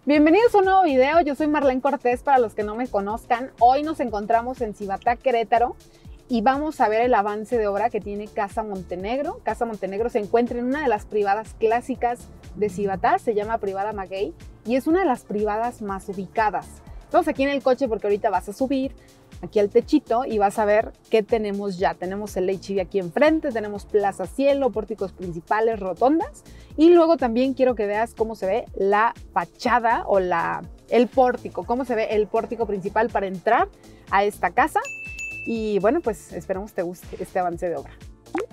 Bienvenidos a un nuevo video, yo soy Marlene Cortés para los que no me conozcan. Hoy nos encontramos en Cibatá, Querétaro y vamos a ver el avance de obra que tiene Casa Montenegro. Casa Montenegro se encuentra en una de las privadas clásicas de Cibatá, se llama Privada Maguey y es una de las privadas más ubicadas. Estamos aquí en el coche porque ahorita vas a subir aquí al techito y vas a ver qué tenemos ya. Tenemos el H-E-B aquí enfrente, tenemos plaza cielo, pórticos principales, rotondas y luego también quiero que veas cómo se ve la fachada o el pórtico, cómo se ve el pórtico principal para entrar a esta casa y bueno, pues esperamos te guste este avance de obra.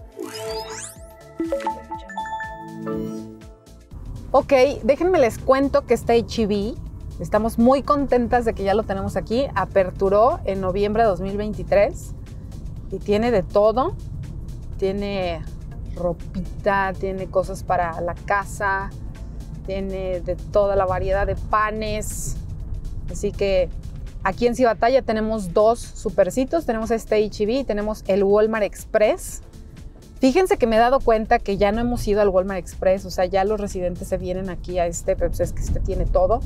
Ok, déjenme les cuento que este H-E-B estamos muy contentas de que ya lo tenemos aquí. Aperturó en noviembre de 2023 y tiene de todo. Tiene ropita, tiene cosas para la casa, tiene de toda la variedad de panes. Así que aquí en Cibatá ya tenemos dos supercitos. Tenemos este H-E-B y tenemos el Walmart Express. Fíjense que me he dado cuenta que ya no hemos ido al Walmart Express, o sea, ya los residentes se vienen aquí a este, pero pues es que este tiene todo.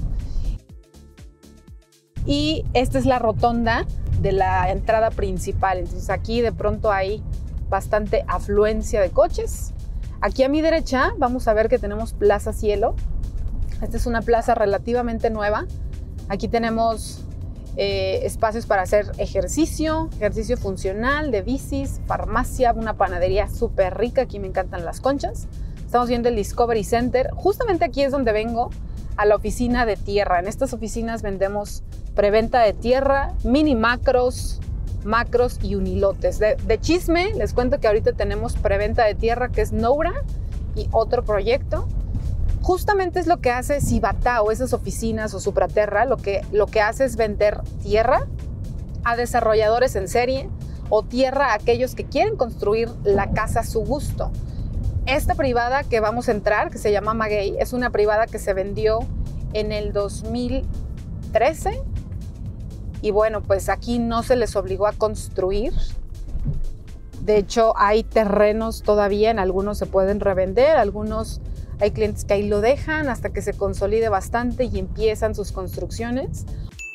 Y esta es la rotonda de la entrada principal, entonces aquí de pronto hay bastante afluencia de coches. Aquí a mi derecha vamos a ver que tenemos Plaza Cielo. Esta es una plaza relativamente nueva. Aquí tenemos espacios para hacer ejercicio funcional, de bicis, farmacia, una panadería súper rica. Aquí me encantan las conchas. Estamos viendo el Discovery Center. Justamente aquí es donde vengo a la oficina de tierra. En estas oficinas vendemos preventa de tierra, mini macros y unilotes. De chisme, les cuento que ahorita tenemos preventa de tierra que es Noura y otro proyecto. Justamente es lo que hace Cibatá o esas oficinas o Supraterra, lo que hace es vender tierra a desarrolladores en serie o tierra a aquellos que quieren construir la casa a su gusto. Esta privada que vamos a entrar, que se llama Maguey, es una privada que se vendió en el 2013 y bueno, pues aquí no se les obligó a construir. De hecho, hay terrenos todavía, en algunos se pueden revender, algunos hay clientes que ahí lo dejan hasta que se consolide bastante y empiezan sus construcciones.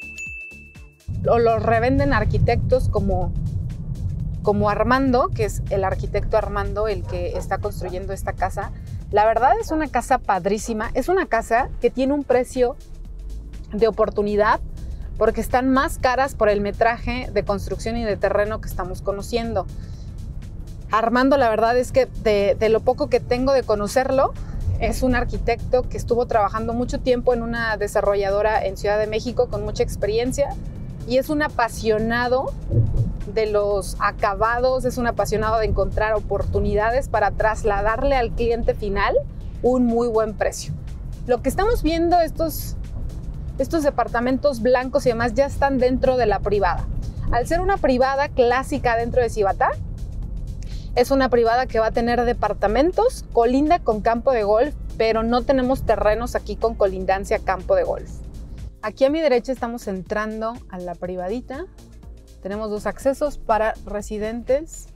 O los revenden a arquitectos como Armando, que es el arquitecto Armando el que está construyendo esta casa. La verdad es una casa padrísima, es una casa que tiene un precio de oportunidad porque están más caras por el metraje de construcción y de terreno que estamos conociendo. Armando, la verdad es que de lo poco que tengo de conocerlo, es un arquitecto que estuvo trabajando mucho tiempo en una desarrolladora en Ciudad de México con mucha experiencia y es un apasionado de los acabados, es un apasionado de encontrar oportunidades para trasladarle al cliente final un muy buen precio. Lo que estamos viendo, estos departamentos blancos y demás ya están dentro de la privada. Al ser una privada clásica dentro de Cibatá, es una privada que va a tener departamentos, colinda con campo de golf, pero no tenemos terrenos aquí con colindancia campo de golf. Aquí a mi derecha estamos entrando a la privadita. Tenemos dos accesos para residentes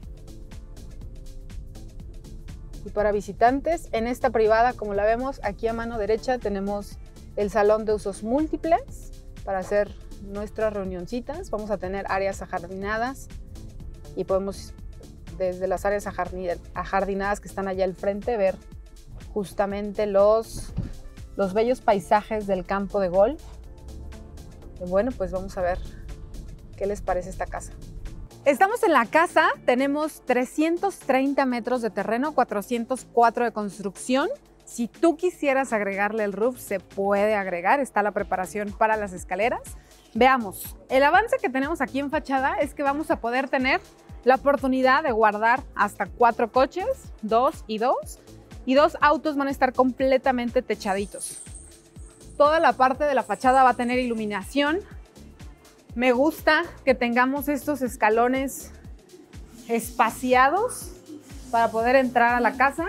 y para visitantes. En esta privada, como la vemos, aquí a mano derecha tenemos el salón de usos múltiples para hacer nuestras reunioncitas. Vamos a tener áreas ajardinadas y podemos desde las áreas ajardinadas que están allá al frente ver justamente los bellos paisajes del campo de golf. Y bueno, pues vamos a ver qué les parece esta casa. Estamos en la casa, tenemos 330 metros de terreno, 404 de construcción. Si tú quisieras agregarle el roof, se puede agregar, está la preparación para las escaleras. Veamos, el avance que tenemos aquí en fachada es que vamos a poder tener la oportunidad de guardar hasta 4 coches, 2 y 2, y 2 autos van a estar completamente techaditos. Toda la parte de la fachada va a tener iluminación. Me gusta que tengamos estos escalones espaciados para poder entrar a la casa.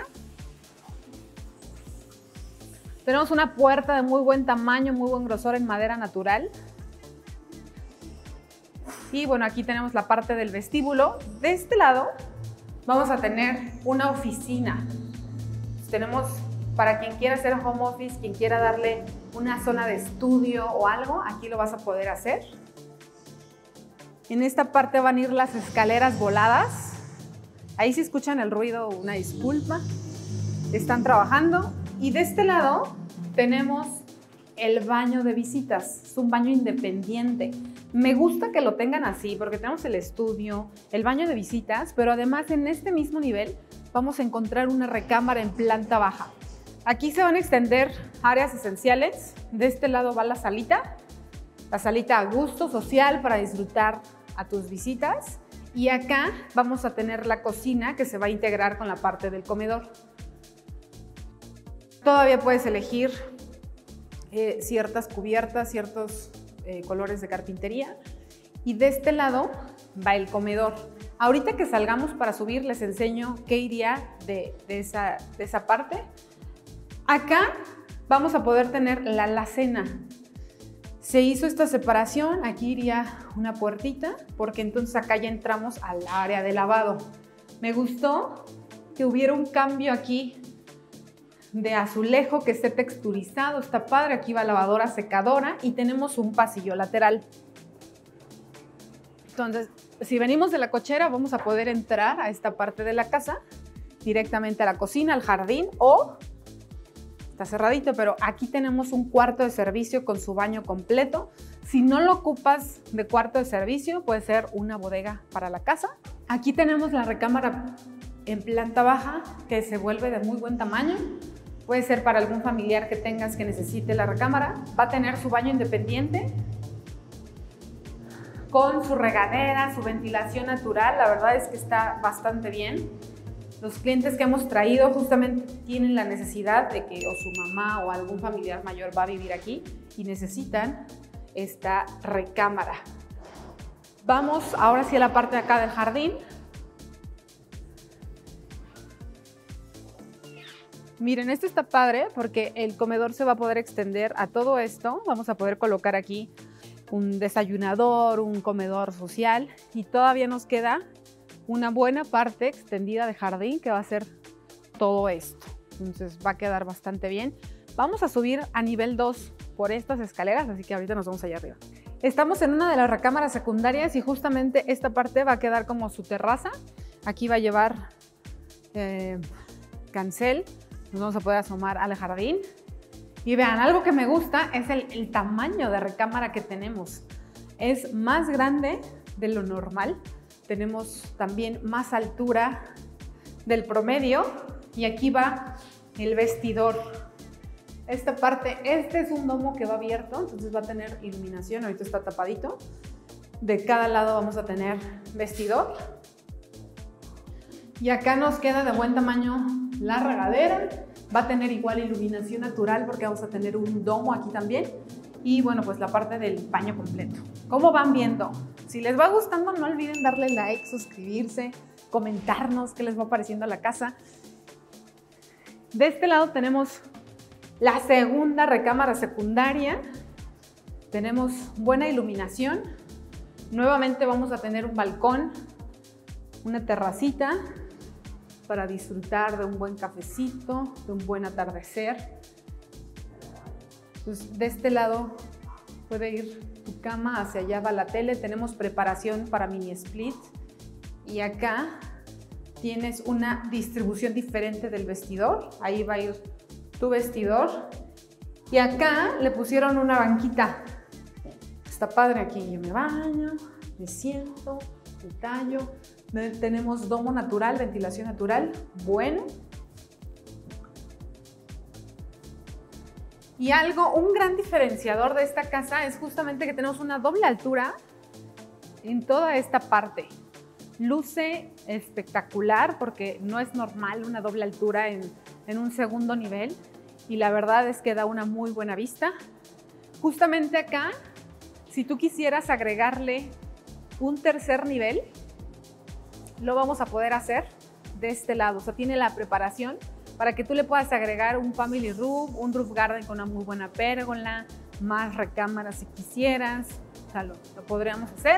Tenemos una puerta de muy buen tamaño, muy buen grosor en madera natural. Y bueno, aquí tenemos la parte del vestíbulo. De este lado vamos a tener una oficina. Tenemos Para quien quiera hacer home office, quien quiera darle una zona de estudio o algo, aquí lo vas a poder hacer. En esta parte van a ir las escaleras voladas. Ahí si escuchan el ruido, una disculpa. Están trabajando. Y de este lado tenemos el baño de visitas. Es un baño independiente. Me gusta que lo tengan así porque tenemos el estudio, el baño de visitas, pero además en este mismo nivel vamos a encontrar una recámara en planta baja. Aquí se van a extender áreas esenciales. De este lado va la salita a gusto, social, para disfrutar a tus visitas. Y acá vamos a tener la cocina que se va a integrar con la parte del comedor. Todavía puedes elegir ciertas cubiertas, ciertos colores de carpintería. Y de este lado va el comedor. Ahorita que salgamos para subir les enseño qué iría de esa parte. Acá vamos a poder tener la alacena. Se hizo esta separación, aquí iría una puertita, porque entonces acá ya entramos al área de lavado. Me gustó que hubiera un cambio aquí de azulejo que esté texturizado, está padre. Aquí va lavadora, secadora y tenemos un pasillo lateral. Entonces, si venimos de la cochera, vamos a poder entrar a esta parte de la casa, directamente a la cocina, al jardín o... Está cerradito, pero aquí tenemos un cuarto de servicio con su baño completo. Si no lo ocupas de cuarto de servicio, puede ser una bodega para la casa. Aquí tenemos la recámara en planta baja que se vuelve de muy buen tamaño. Puede ser para algún familiar que tengas que necesite la recámara. Va a tener su baño independiente con su regadera, su ventilación natural. La verdad es que está bastante bien. Los clientes que hemos traído justamente tienen la necesidad de que o su mamá o algún familiar mayor va a vivir aquí y necesitan esta recámara. Vamos ahora sí a la parte de acá del jardín. Miren, esto está padre porque el comedor se va a poder extender a todo esto. Vamos a poder colocar aquí un desayunador, un comedor social y todavía nos queda una buena parte extendida de jardín que va a ser todo esto. Entonces va a quedar bastante bien. Vamos a subir a nivel 2 por estas escaleras, así que ahorita nos vamos allá arriba. Estamos en una de las recámaras secundarias y justamente esta parte va a quedar como su terraza. Aquí va a llevar cancel. Nos vamos a poder asomar al jardín. Y vean, algo que me gusta es el tamaño de recámara que tenemos. Es más grande de lo normal. Tenemos también más altura del promedio y aquí va el vestidor. Esta parte, este es un domo que va abierto, entonces va a tener iluminación, ahorita está tapadito. De cada lado vamos a tener vestidor. Y acá nos queda de buen tamaño la regadera. Va a tener igual iluminación natural porque vamos a tener un domo aquí también. Y bueno, pues la parte del baño completo. ¿Cómo van viendo? Si les va gustando, no olviden darle like, suscribirse, comentarnos qué les va pareciendo la casa. De este lado tenemos la segunda recámara secundaria. Tenemos buena iluminación. Nuevamente vamos a tener un balcón, una terracita para disfrutar de un buen cafecito, de un buen atardecer. Entonces, de este lado puede ir tu cama, hacia allá va la tele. Tenemos preparación para mini split. Y acá tienes una distribución diferente del vestidor. Ahí va a ir tu vestidor. Y acá le pusieron una banquita. Está padre aquí. Yo me baño, me siento, me tallo. Tenemos domo natural, ventilación natural. Bueno. Y un gran diferenciador de esta casa es justamente que tenemos una doble altura en toda esta parte. Luce espectacular porque no es normal una doble altura en un segundo nivel y la verdad es que da una muy buena vista. Justamente acá, si tú quisieras agregarle un tercer nivel, lo vamos a poder hacer de este lado. O sea, tiene la preparación para que tú le puedas agregar un family roof, un roof garden con una muy buena pérgola, más recámaras si quisieras. O sea, lo podríamos hacer.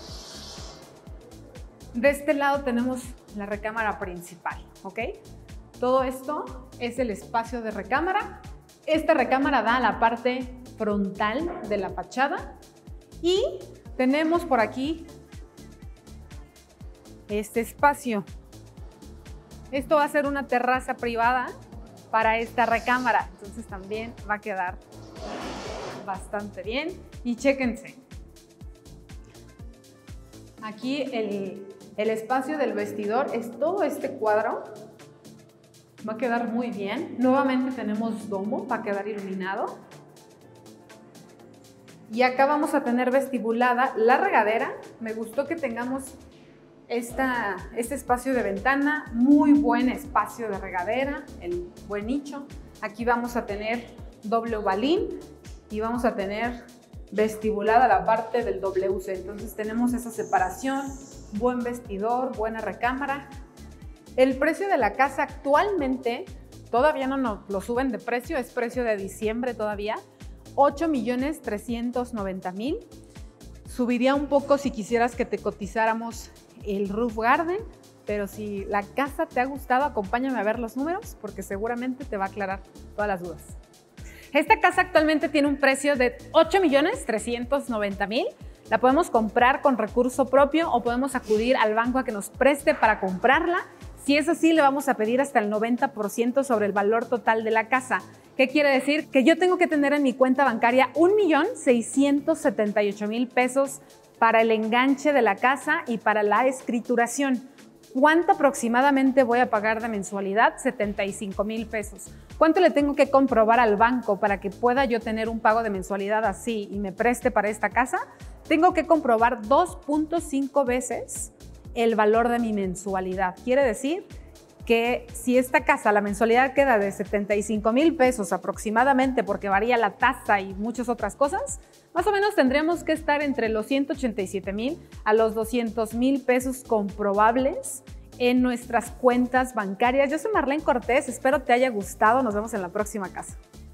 De este lado tenemos la recámara principal, ¿ok? Todo esto es el espacio de recámara. Esta recámara da a la parte frontal de la fachada y tenemos por aquí este espacio. Esto va a ser una terraza privada para esta recámara, entonces también va a quedar bastante bien. Y chéquense, aquí el espacio del vestidor es todo este cuadro, va a quedar muy bien. Nuevamente tenemos domo para quedar iluminado. Y acá vamos a tener vestibulada la regadera. Me gustó que tengamos este espacio de ventana, muy buen espacio de regadera, el buen nicho. Aquí vamos a tener doble ovalín y vamos a tener vestibulada la parte del WC. Entonces tenemos esa separación, buen vestidor, buena recámara. El precio de la casa actualmente, todavía no nos lo suben de precio, es precio de diciembre todavía, 8,390,000. Subiría un poco si quisieras que te cotizáramos el roof garden, pero si la casa te ha gustado, acompáñame a ver los números porque seguramente te va a aclarar todas las dudas. Esta casa actualmente tiene un precio de 8,390,000. La podemos comprar con recurso propio o podemos acudir al banco a que nos preste para comprarla. Si es así, le vamos a pedir hasta el 90% sobre el valor total de la casa. ¿Qué quiere decir? Que yo tengo que tener en mi cuenta bancaria 1,678,000 pesos para el enganche de la casa y para la escrituración. ¿Cuánto aproximadamente voy a pagar de mensualidad? 75,000 pesos. ¿Cuánto le tengo que comprobar al banco para que pueda yo tener un pago de mensualidad así y me preste para esta casa? Tengo que comprobar 2.5 veces el valor de mi mensualidad. Quiere decir que si esta casa, la mensualidad queda de 75,000 pesos aproximadamente, porque varía la tasa y muchas otras cosas, más o menos tendríamos que estar entre los 187,000 a los 200,000 pesos comprobables en nuestras cuentas bancarias. Yo soy Marlene Cortés, espero te haya gustado, nos vemos en la próxima casa.